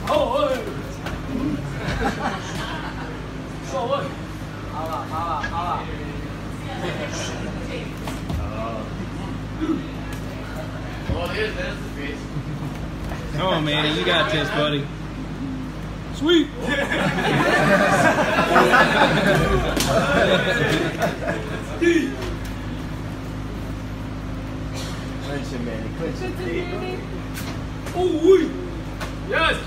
Oh, hey. So, hey. Hala. Well, there's the fish. Come on, Manny, you got this, buddy. Sweet. Clinch it, Manny. Clinch it. Oh, yes.